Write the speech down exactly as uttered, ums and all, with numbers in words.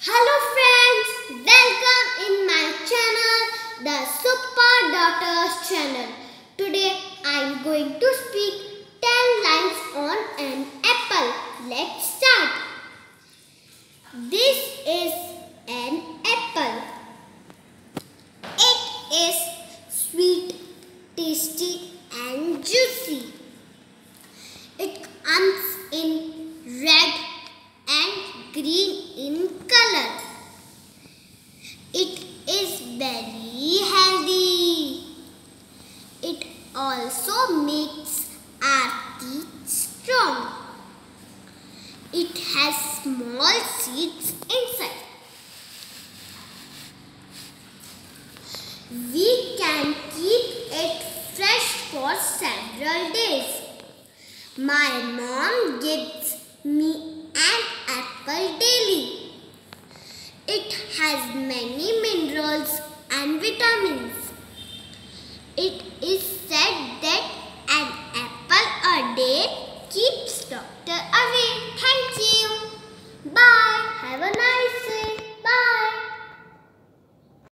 Hello friends, welcome in my channel, the Super Daughters channel. Today I am going to speak ten lines on an apple. Let's start. This is an apple. It is sweet, tasty and juicy. It comes in red and green in color. It is very healthy. It also makes our teeth strong. It has small seeds inside. We can keep it fresh for several days. My mom gives me an apple daily. It has many minerals and vitamins. It is